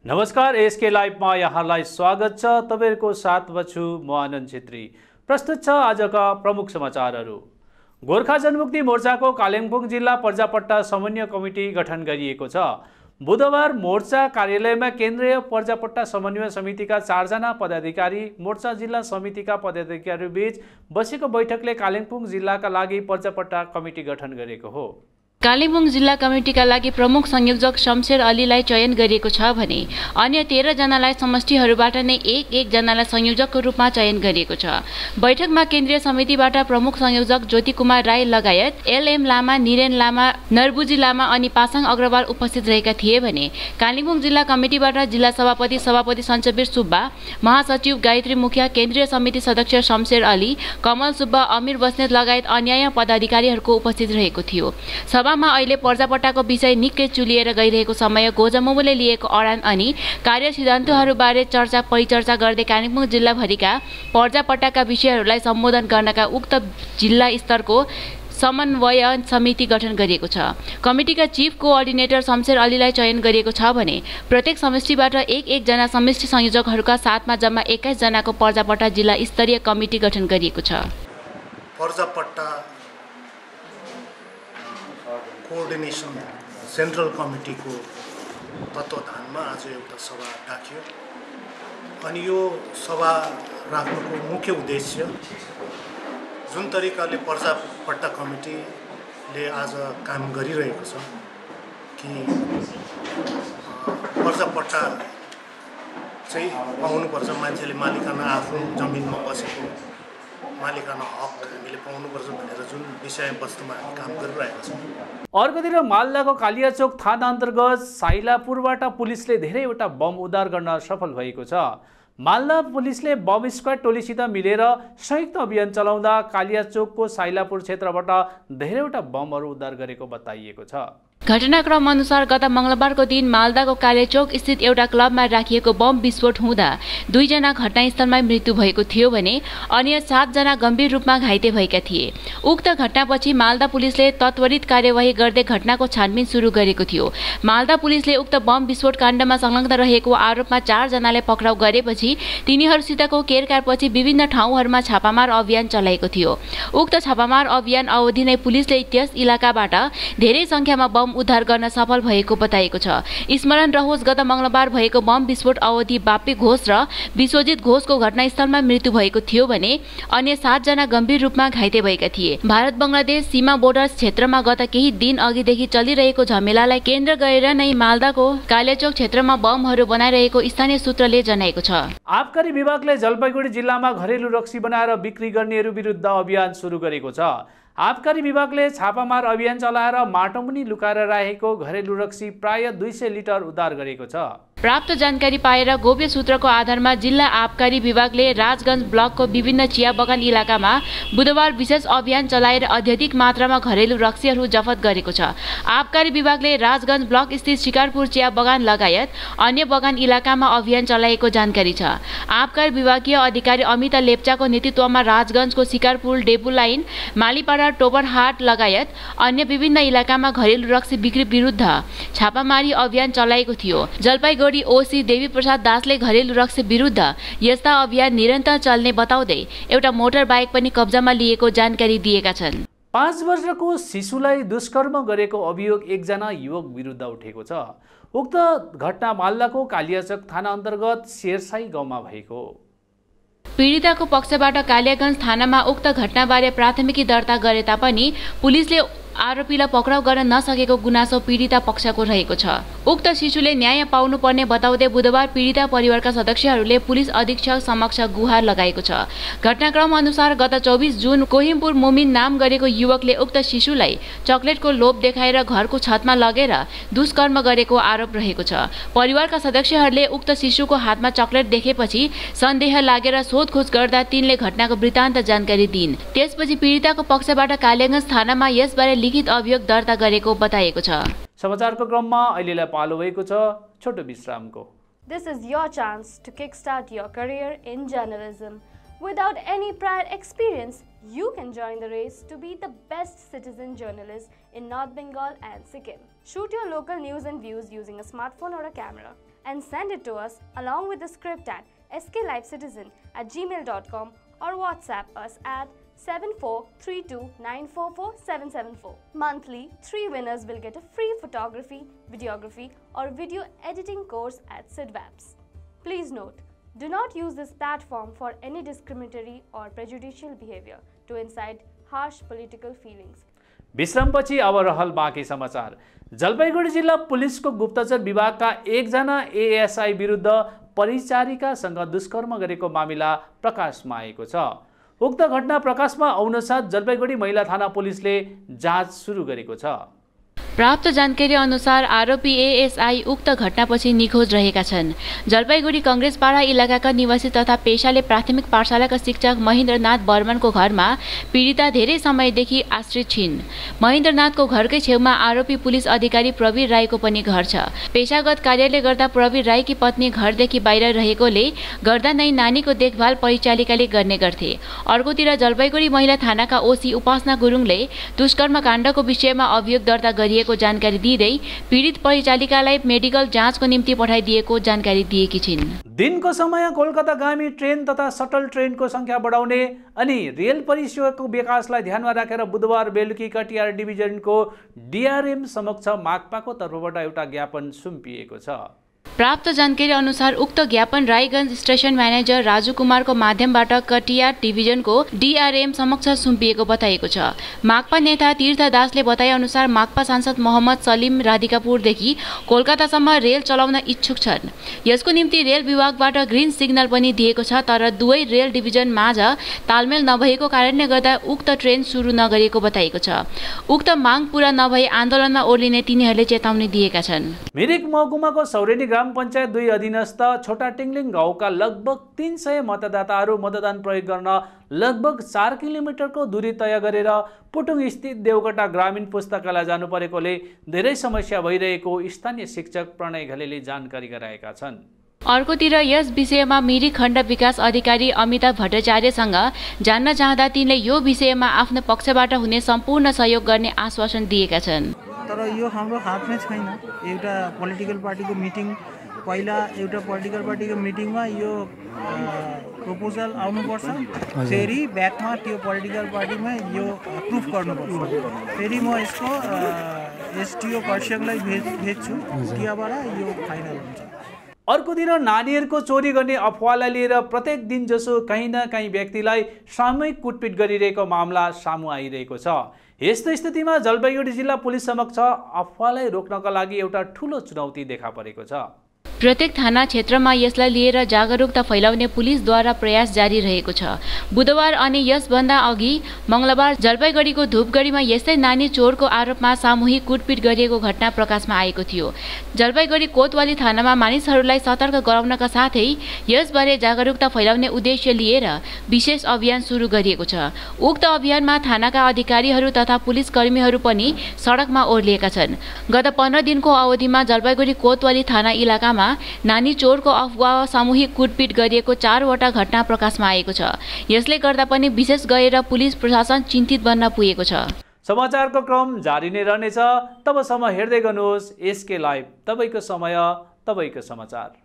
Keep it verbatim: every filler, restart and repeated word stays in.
नमस्कार, एसके लाइभमा यहाँलाई स्वागत छ। तपाईहरुको साथमा छु म आनन्द छेत्री। प्रस्तुत छ आजका प्रमुख समाचारहरू। गोर्खा जनमुक्ति मोर्चाको कालिम्पोङ जिल्ला पर्जापट्टा समन्वय कमिटी गठन गरिएको छ। बुधबार मोर्चा कार्यालयमा केन्द्रीय पर्जापट्टा समन्वय समितिका चारजना पदाधिकारी मोर्चा जिल्ला समितिका पदाधिकारीहरू बीच बसेको बैठकले कालिम्पोङ जिल्लाका लागि पर्जापट्टा कमिटी गठन गरेको हो। कालिम्पोङ जिल्ला कमिटीका लागि प्रमुख संयोजक शमशेर अलीलाई चयन गरिएको छ भने अन्य तेह्र जनालाई समष्टिहरूबाट नै एक एक जनालाई संयोजकको रूपमा चयन गरिएको छ। बैठकमा केन्द्रीय समितिबाट प्रमुख संयोजक ज्योति कुमार राई लगायत एलएम लामा, निरेन लामा, नरबुजी लामा अनि पासाङ अग्रवाल उपस्थित रहेका थिए भने कालिम्पोङ जिल्ला कमिटीबाट जिल्ला सभापति सभापति सञ्चबीर सुब्बा, महासचिव गायत्री मुखिया, केन्द्रीय समिति सदस्य शमशेर अली, कमल सुब्बा, अमीर बस्नेत लगायत अन्य पदाधिकारीहरूको उपस्थित रहेको थियो। सभामा अहिले पर्जापट्टाको विषय निकै चुलिएर गइरहेको समय गोजमुमोले लिएको अडान अनि कार्य सिद्धान्तहरूबारे चर्चा परिचर्चा गर्दै कालिम्पोङ जिल्लाभरिका पर्जापट्टाका विषयहरूलाई सम्बोधन गर्नका उक्त जिल्ला स्तरको समन्वय समिति गठन गरिएको छ। कमिटीका चीफ कोअर्डिनेटर शमशेर अलीलाई चयन गरिएको छ भने प्रत्येक समष्टिबाट एक एक जना समष्टि संयोजकहरूका साथमा जम्मा एक्काइस जनाको पर्जापट्टा जिल्ला स्तरीय कमिटी गठन गरिएको छ। पर्जापट्टा कोअर्डिनेसन सेन्ट्रल कमिटीको तत्त्वावधानमा आज एउटा सभा राखियो अनि यो सभा राख्नुको मुख्य उद्देश्य जुन तरिकाले पर्जापट्टा कमिटीले आज काम गरिरहेको छ कि पर्जापट्टा चाहिँ पाउनुपर्छ, मान्छेले मालिकाना आफ्नो जमिनमा बसेको मालिकाना हक हामीले पाउनुपर्छ भनेर जुन विषयवस्तुमा हामी काम गरिरहेका छौँ। अर्कोतिर मालदाको कालियाचोक थाना अन्तर्गत साइलापुरबाट पुलिसले धेरैवटा बम उद्धार गर्न सफल भएको छ। मालदा पुलिसले बम स्क्वाड टोलीसित मिलेर संयुक्त अभियान चलाउँदा कालियाचोकको साइलापुर क्षेत्रबाट धेरैवटा बमहरू उद्धार गरेको बताइएको छ। घटनाक्रम अनुसार गत मंगलबारको दिन मालदाको कालियाचोक स्थित एउटा क्लबमा राखिएको बम विस्फोट हुँदा दुईजना घटनास्थलमै मृत्यु भएको थियो भने अन्य सातजना गम्भीर रूपमा घाइते भएका थिए। उक्त घटनापछि मालदा पुलिसले तत्वरित कार्यवाही गर्दै घटनाको छानबिन सुरु गरेको थियो। मालदा पुलिसले उक्त बम विस्फोट काण्डमा संलग्न रहेको आरोपमा चारजनालाई पक्राउ गरेपछि तिनीहरूसितको केरकारपछि विभिन्न ठाउँहरूमा छापामार अभियान चलाएको थियो। उक्त छापामार अभियान अवधि नै पुलिसले त्यस इलाकाबाट धेरै संख्यामा बम उद्धार गर्न सफल भएको बताएको छ। स्मरण रहोस्, गत मंगलबार भएको बम विस्फोट अवधि बाप्पी घोष र विश्वजित घोषको घटनास्थलमा मृत्यु भएको थियो भने अन्य सातजना गम्भीर रूपमा घाइते भएका थिए। भारत बंगलादेश सीमा बोर्डर क्षेत्रमा गत केही दिन अघिदेखि चलिरहेको झमेलालाई केन्द्र गरेर नै मालदाको कालियाचोक क्षेत्रमा बमहरू बनाइरहेको स्थानीय सूत्रले जनाएको छ। आबकारी विभागले जलपाइगुडी जिल्लामा घरेलु रक्सी बनाएर बिक्री गर्नेहरू विरुद्ध अभियान सुरु गरेको छ। आबकारी विभागले छापामार अभियान चलाएर माटोमुनि लुकाएर राखेको घरेलु रक्सी प्राय दुई सय लिटर उद्धार गरेको छ। प्राप्त जानकारी पाएर गोप्य सूत्रको आधारमा जिल्ला आबकारी विभागले राजगञ्ज ब्लकको विभिन्न चिया बगान इलाकामा बुधबार विशेष अभियान चलाएर अत्यधिक मात्रामा घरेलु रक्सीहरू जफत गरेको छ। आबकारी विभागले राजगञ्ज ब्लक स्थित शिकारपुर चिया बगान लगायत अन्य बगान इलाकामा अभियान चलाएको जानकारी छ। आबकारी विभागीय अधिकारी अमिता लेप्चाको नेतृत्वमा राजगञ्जको शिकारपुर, डेबु लाइन, मालीपाडा, टोबरहाट लगायत अन्य विभिन्न इलाकामा घरेलु रक्सी बिक्री विरुद्ध छापामारी अभियान चलाएको थियो। जलपाइगुडी ओसी देवी प्रसाद दासले घरेलु रक्सी विरुद्ध यस्ता अभियान निरन्तर चल्ने बताउँदै एउटा मोटर बाइक पनि कब्जामा लिएको जानकारी दिएका छन्। पाँच वर्षको शिशुलाई दुष्कर्म गरेको अभियोग एकजना युवक विरुद्ध उठेको छ। उक्त घटना मालदाको कालियाचोक थाना अन्तर्गत शेरसाई गाउँमा भएको। पीडिताको पक्षबाट कालियागञ्ज थानामा उक्त घटनाबारे प्राथमिकी दर्ता गरे तापनि पुलिसले आरोपीलाई पक्राउ गर्न नसकेको गुनासो पीडिता पक्षको रहेको छ। उक्त शिशुले न्याय पाउनुपर्ने बताउँदै बुधबार पीडिता परिवारका सदस्यहरूले पुलिस अधीक्षक समक्ष गुहार लगाएको छ। घटनाक्रम अनुसार गत चौबिस जुन कोहिमपुर मुमिन नाम गरेको युवकले उक्त शिशुलाई चकलेटको लोभ देखाएर घरको छतमा लगेर दुष्कर्म गरेको आरोप रहेको छ। परिवारका सदस्यहरूले उक्त शिशुको हातमा चकलेट देखेपछि सन्देह लागेर सोधखोज गर्दा तिनले घटनाको वृत्तान्त जानकारी दिइन्। त्यसपछि पीडिताको पक्षबाट कालियागञ्ज थानामा यसबारे लिखित अभियोग दर्ता गरेको बताएको छ। समाचारको क्रममा अहिलेलाई पालो भएको छ छोटो विश्रामको। This is your chance to kickstart your career in journalism. Without any prior experience, you can join the race to be the best citizen journalist in North Bengal and Sikkim. Shoot your local news and views using a smartphone or a camera. and send it to us along with the script at s k live citizen at gmail dot com or WhatsApp us at seven four three two nine four four seven seven four. Monthly, three winners will get a free photography, videography or video editing course at SIDVAPS. Please note, do not use this platform for any discriminatory or prejudicial behavior to incite harsh political feelings. विश्रामपछि अब रहल बाँकी समाचार। जलपाइगुडी जिल्ला पुलिसको गुप्तचर विभागका एकजना ASI विरुद्ध परिचारिकासँग दुष्कर्म गरेको मामिला प्रकाशमा आएको छ। उक्त घटना प्रकाशमा आउनसाथ जलपाइगुडी महिला थाना पुलिसले जाँच सुरु गरेको छ। प्राप्त जानकारी अनुसार आरोपी एएसआई उक्त घटनापछि निखोज रहेका छन्। जलपाइगुडी कङ्ग्रेसपाडा इलाकाका निवासी तथा पेशाले प्राथमिक पाठशालाका शिक्षक महेन्द्रनाथ बर्मनको घरमा पीडिता धेरै समयदेखि आश्रित छिन्। महेन्द्रनाथको घरकै छेउमा आरोपी पुलिस अधिकारी प्रवीर राईको पनि घर छ। पेशागत कार्यले गर्दा प्रवीर राईकी पत्नी घरदेखि बाहिर रहेकोले गर्दा नै नानीको देखभाल परिचालिकाले गर्ने गर्थे। अर्कोतिर जलपाइगुडी महिला थानाका ओसी उपासना गुरुङले दुष्कर्म काण्डको विषयमा अभियोग दर्ता गरिएको जानकारी दिँदै पीडित परिचालिकालाई मेडिकल जाँचको निम्ति पठाइदिएको जानकारी दिएकी छिन्। दिनको समय कोलकातागामी ट्रेन तथा सटल ट्रेनको संख्या बढाउने अनि रेल परिसेवाको विकासलाई ध्यानमा राखेर बुधबार बेलुकी कटिहार डिभिजनको डिआरएम समक्ष माकपाको तर्फबाट एउटा ज्ञापन सुम्पिएको छ। प्राप्त जानकारी अनुसार उक्त ज्ञापन रायगञ्ज स्टेसन म्यानेजर राजु कुमारको माध्यमबाट कटिहार डिभिजनको डिआरएम समक्ष सुम्पिएको बताएको छ। माकपा नेता तीर्थ दासले बताए अनुसार माकपा सांसद मोहम्मद सलिम राधिकापुरदेखि कोलकातासम्म रेल चलाउन इच्छुक छन्। यसको निम्ति रेल विभागबाट ग्रिन सिग्नल पनि दिएको छ, तर दुवै रेल डिभिजन माझ तालमेल नभएको कारणले गर्दा उक्त ट्रेन सुरु नगरेको बताएको छ। उक्त माग पूरा नभई आन्दोलनमा ओर्लिने तिनीहरूले चेतावनी दिएका छन्। मिरिक महकुमाको सौरेनी ग्राम पञ्चायत दुई अधीनस्थ छोटा टिङ्लिङ गाउँका लगभग तीन सय मतदाताहरू मतदान प्रयोग गर्न लगभग चार किलोमिटरको दूरी तय गरेर पुटुङ स्थित देवकोटा ग्रामीण पुस्तकालय जानु परेकोले धेरै समस्या भइरहेको स्थानीय शिक्षक प्रणय घलेले जानकारी गराएका छन्। अर्कोतिर यस विषयमा मिरिक खण्ड विकास अधिकारी अमिताभ भट्टाचार्यसँग जान्न चाहँदा तिनले यो विषयमा आफ्नो पक्षबाट हुने सम्पूर्ण सहयोग गर्ने आश्वासन दिएका छन्। तर यो हाम्रो हातमै छैन। एउटा पोलिटिकल पार्टीको मिटिङ पहिला एउटा पोलिटिकल पार्टीको मिटिङमा यो प्रपोजल आउनुपर्छ, फेरि ब्याकमा त्यो पोलिटिकल पार्टीमा यो अप्रुभ गर्नुपर्छ, फेरि म यसको एसटिओ पर्षदलाई भेज भेज्छु, त्यहाँबाट यो फाइनल हुन्छ। अर्कोतिर नानीहरूको चोरी गर्ने अफवाहलाई लिएर प्रत्येक दिन जसो कहीँ न कहीँ व्यक्तिलाई सामूहिक कुटपिट गरिरहेको मामला सामु आइरहेको छ। यस्तो स्थितिमा जलपाइगुडी जिल्ला पुलिस समक्ष अफवाहलाई रोक्नका लागि एउटा ठूलो चुनौती देखा परेको छ। प्रत्येक थाना क्षेत्रमा यसलाई लिएर जागरुकता फैलाउने पुलिसद्वारा प्रयास जारी रहेको छ। बुधबार अनि यसभन्दा अघि मंगलबार जलपाइगुडीको धुपगढीमा यस्तै नानी चोरको आरोपमा सामूहिक कुटपिट गरिएको घटना प्रकाशमा आएको थियो। जलपाइगुडी कोतवाली थानामा मानिसहरूलाई सतर्क गराउनका साथै यसबारे जागरुकता फैलाउने उद्देश्य लिएर विशेष अभियान सुरु गरिएको छ। उक्त अभियानमा थानाका अधिकारीहरू तथा पुलिस कर्मीहरू पनि सडकमा ओर्लिएका छन्। गत पन्ध्र दिनको अवधिमा जलपाइगुडी कोतवाली थाना इलाकामा नानी चोरको अफवाह सामूहिक कुटपिट गरिएको चारवटा घटना प्रकाशमा आएको छ। यसले गर्दा पनि विशेष गरेर पुलिस प्रशासन चिन्तित बन्न पुगेको छ। समाचारको क्रम जारी नै रहनेछ। तबसम्म हेर्दै गर्नुहोस् एसके लाइभ, तपाईको समय, तपाईको समाचार।